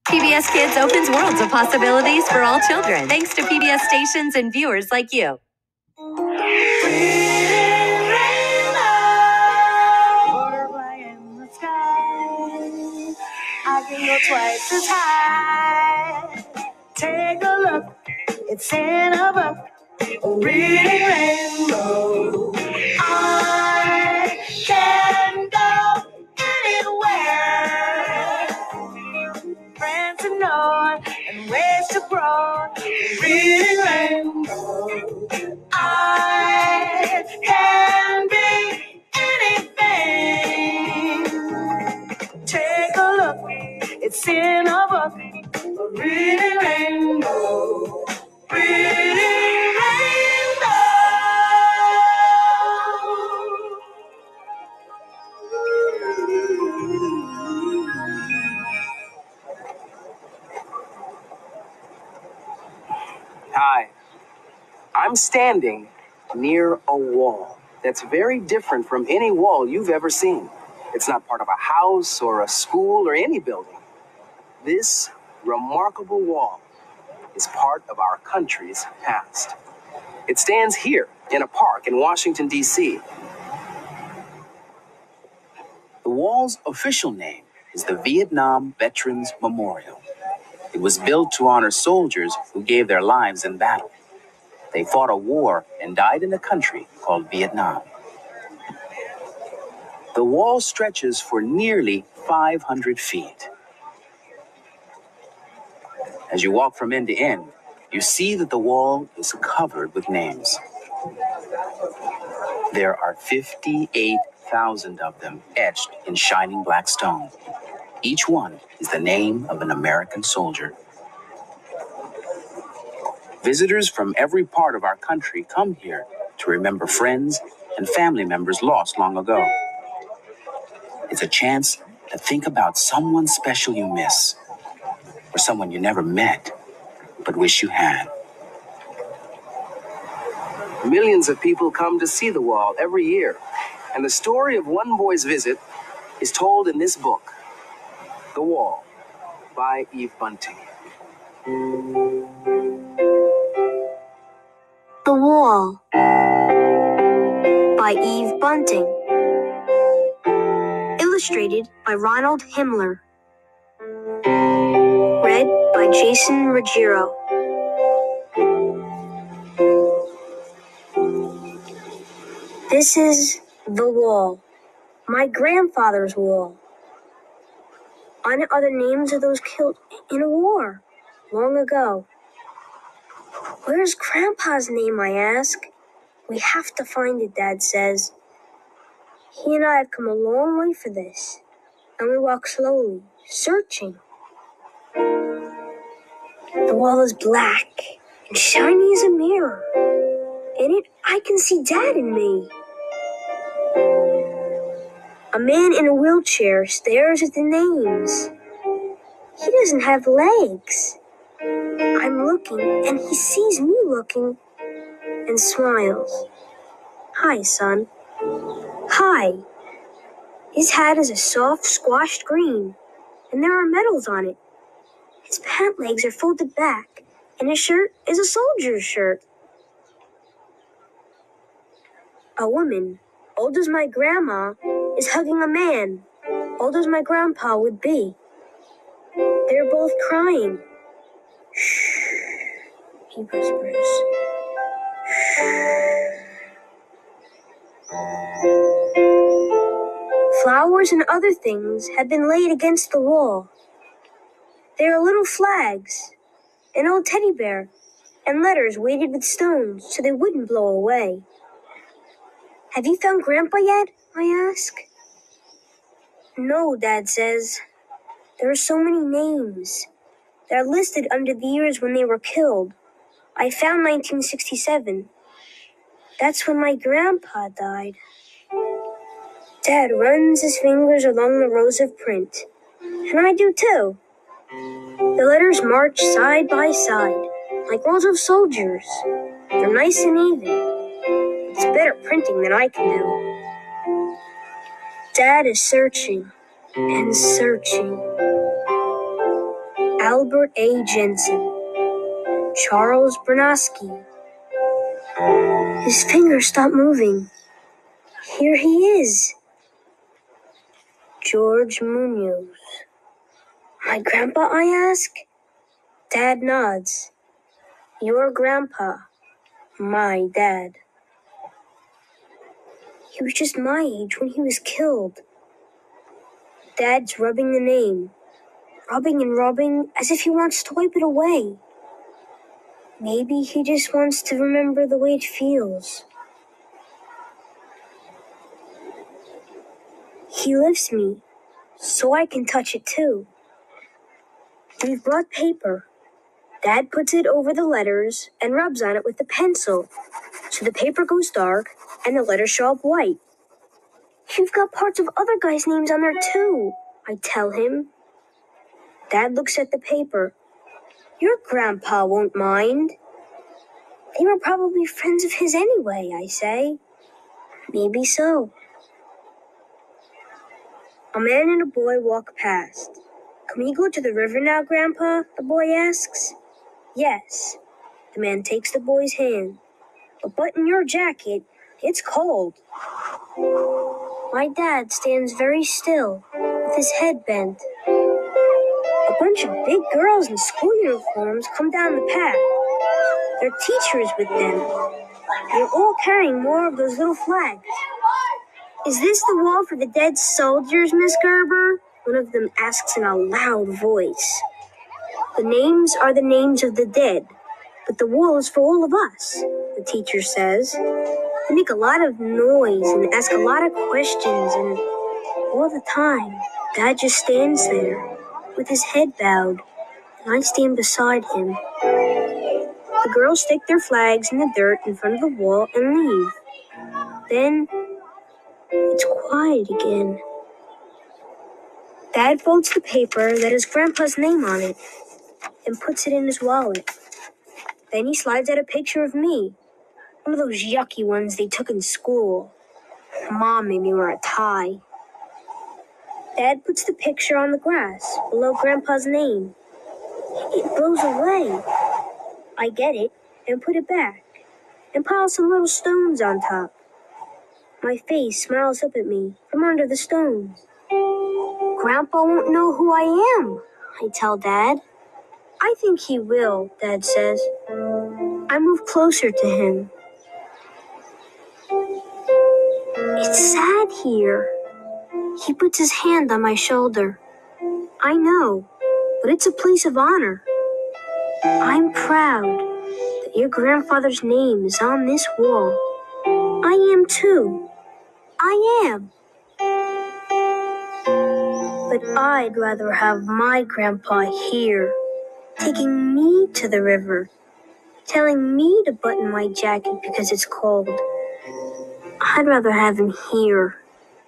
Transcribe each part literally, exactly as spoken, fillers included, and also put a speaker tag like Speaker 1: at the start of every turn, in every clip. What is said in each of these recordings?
Speaker 1: P B S Kids opens worlds of possibilities for all children, thanks to P B S stations and viewers like you.
Speaker 2: Butterfly in the sky, I can go twice as high. Take a look, it's in a book, a reading rainbow. I can go anywhere, friends to know and ways to grow. A reading rainbow. I can be anything. Take a look, it's in a book, a reading rainbow, reading rainbow.
Speaker 3: Hi, I'm standing near a wall that's very different from any wall you've ever seen. It's not part of a house or a school or any building. This remarkable wall is part of our country's past. It stands here in a park in Washington, D C. The wall's official name is the Vietnam Veterans Memorial. It was built to honor soldiers who gave their lives in battle. They fought a war and died in a country called Vietnam. The wall stretches for nearly five hundred feet. As you walk from end to end, you see that the wall is covered with names. There are fifty-eight thousand of them etched in shining black stone. Each one is the name of an American soldier. Visitors from every part of our country come here to remember friends and family members lost long ago. It's a chance to think about someone special you miss, or someone you never met but wish you had. Millions of people come to see the wall every year, and the story of one boy's visit is told in this book, The Wall, by Eve Bunting.
Speaker 4: The Wall by Eve Bunting. Illustrated by Ronald Himmler. Read by Jason Ruggiero. This is the wall, my grandfather's wall. On it are the names of those killed in a war long ago. Where's Grandpa's name, I ask? We have to find it, Dad says. He and I have come a long way for this, and we walk slowly, searching. The wall is black and shiny as a mirror. In it, I can see Dad and me. A man in a wheelchair stares at the names. He doesn't have legs. I'm looking, and he sees me looking and smiles. Hi, son. Hi. His hat is a soft, squashed green, and there are medals on it. His pant legs are folded back, and his shirt is a soldier's shirt. A woman, old as my grandma, is hugging a man, old as my grandpa would be. They're both crying. Shh, he whispers. Shh. Flowers and other things had been laid against the wall. There are little flags, an old teddy bear, and letters weighted with stones so they wouldn't blow away. Have you found Grandpa yet? I ask. No, Dad says. There are so many names. They're listed under the years when they were killed. I found nineteen sixty-seven. That's when my grandpa died. Dad runs his fingers along the rows of print, and I do too. The letters march side by side, like rows of soldiers. They're nice and even. It's better printing than I can do. Dad is searching and searching. Albert A. Jensen, Charles Bernowski. His finger stopped moving. Here he is. George Munoz. My grandpa, I ask? Dad nods. Your grandpa. My dad. He was just my age when he was killed. Dad's rubbing the name. Rubbing and rubbing as if he wants to wipe it away. Maybe he just wants to remember the way it feels. He lifts me, so I can touch it too. We've brought paper. Dad puts it over the letters and rubs on it with a pencil, so the paper goes dark and the letters show up white. You've got parts of other guys' names on there too, I tell him. Dad looks at the paper. Your grandpa won't mind. They were probably friends of his anyway, I say. Maybe so. A man and a boy walk past. Can we go to the river now, Grandpa? The boy asks. Yes. The man takes the boy's hand. But button your jacket. It's cold. My dad stands very still, with his head bent. A bunch of big girls in school uniforms come down the path. Their teachers with them. They're all carrying more of those little flags. Is this the wall for the dead soldiers, Miss Gerber? One of them asks in a loud voice. The names are the names of the dead, but the wall is for all of us, the teacher says. They make a lot of noise and ask a lot of questions, and all the time, Dad just stands there with his head bowed, and I stand beside him. The girls stick their flags in the dirt in front of the wall and leave. Then, it's quiet again. Dad folds the paper that has Grandpa's name on it and puts it in his wallet. Then he slides out a picture of me, one of those yucky ones they took in school. Mom made me wear a tie. Dad puts the picture on the grass below Grandpa's name. It blows away. I get it and put it back and pile some little stones on top. My face smiles up at me from under the stones. Grandpa won't know who I am, I tell Dad. I think he will, Dad says. I move closer to him. It's sad here. He puts his hand on my shoulder. I know, but it's a place of honor. I'm proud that your grandfather's name is on this wall. I am too. I am. But I'd rather have my grandpa here, taking me to the river, telling me to button my jacket because it's cold. I'd rather have him here.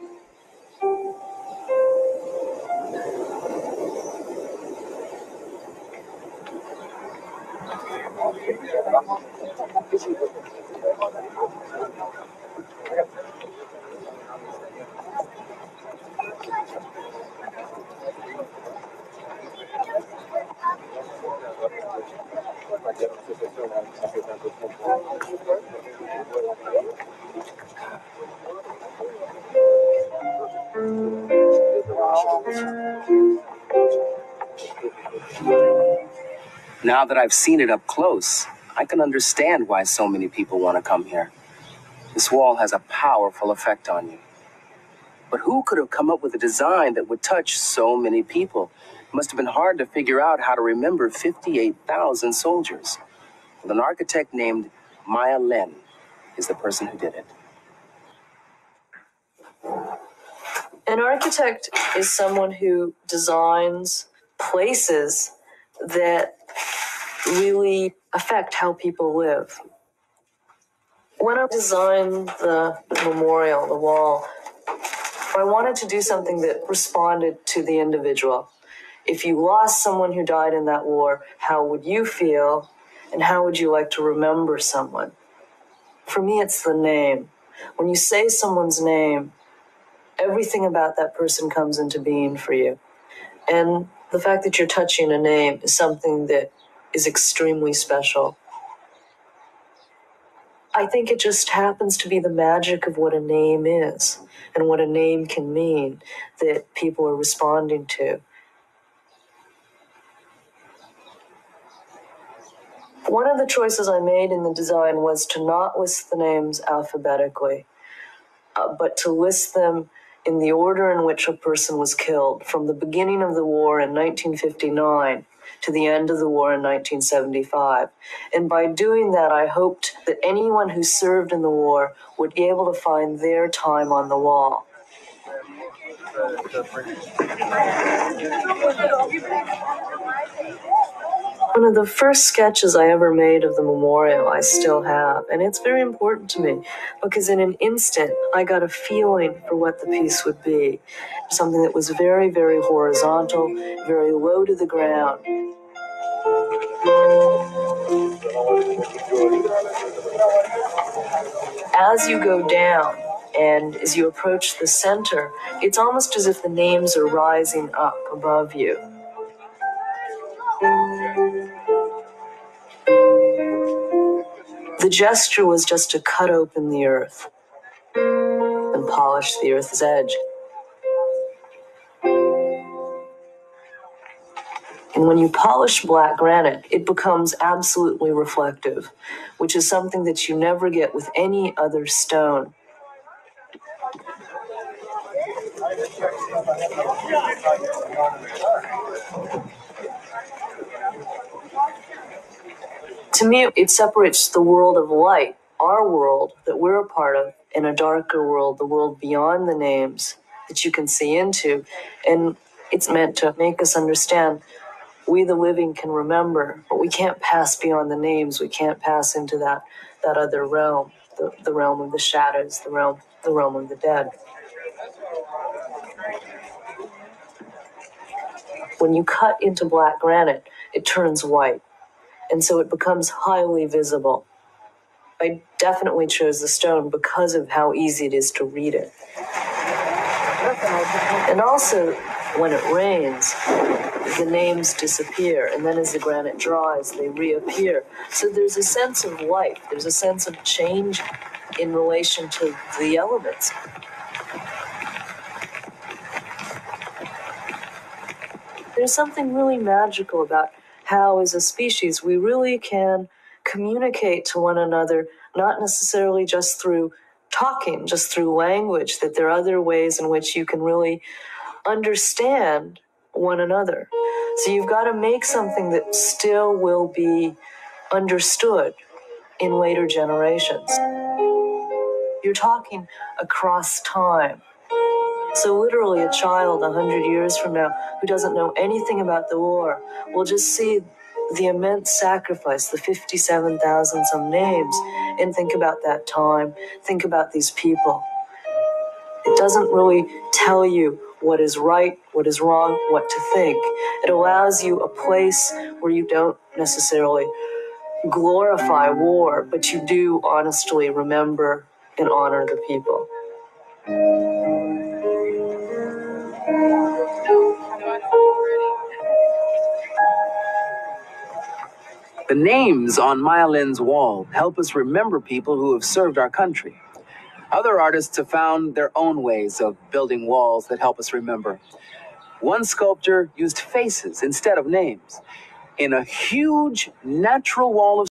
Speaker 3: Now that I've seen it up close, I can understand why so many people want to come here. This wall has a powerful effect on you. But who could have come up with a design that would touch so many people? It must have been hard to figure out how to remember fifty-eight thousand soldiers. Well, an architect named Maya Lin is the person who did it.
Speaker 5: An architect is someone who designs places that really affect how people live. When I designed the memorial, the wall, I wanted to do something that responded to the individual. If you lost someone who died in that war, how would you feel, and how would you like to remember someone? For me, it's the name. When you say someone's name, everything about that person comes into being for you. And The fact that you're touching a name is something that is extremely special. I think it just happens to be the magic of what a name is and what a name can mean that people are responding to. One of the choices I made in the design was to not list the names alphabetically, uh, but to list them in the order in which a person was killed, from the beginning of the war in nineteen fifty-nine to the end of the war in nineteen seventy-five. And by doing that, I hoped that anyone who served in the war would be able to find their time on the wall. One of the first sketches I ever made of the memorial I still have, and it's very important to me because in an instant I got a feeling for what the piece would be. Something that was very, very horizontal, very low to the ground. As you go down and as you approach the center, it's almost as if the names are rising up above you. The gesture was just to cut open the earth and polish the earth's edge. And when you polish black granite, it becomes absolutely reflective, which is something that you never get with any other stone. To me, it separates the world of light, our world that we're a part of, and a darker world, the world beyond the names that you can see into. And it's meant to make us understand we the living can remember, but we can't pass beyond the names. We can't pass into that, that other realm, the, the realm of the shadows, the realm, the realm of the dead. When you cut into black granite, it turns white, and so it becomes highly visible. I definitely chose the stone because of how easy it is to read it. And also, when it rains, the names disappear, and then as the granite dries, they reappear. So there's a sense of life, there's a sense of change in relation to the elements. There's something really magical about how, as a species, we really can communicate to one another, not necessarily just through talking, just through language, that there are other ways in which you can really understand one another. So you've got to make something that still will be understood in later generations. You're talking across time. So literally a child a hundred years from now who doesn't know anything about the war will just see the immense sacrifice, the fifty-seven thousand some names, and think about that time, think about these people. It doesn't really tell you what is right, what is wrong, what to think. It allows you a place where you don't necessarily glorify war, but you do honestly remember and honor the people.
Speaker 3: The names on Maya-Lin's wall help us remember people who have served our country. Other artists have found their own ways of building walls that help us remember. One sculptor used faces instead of names. In a huge natural wall of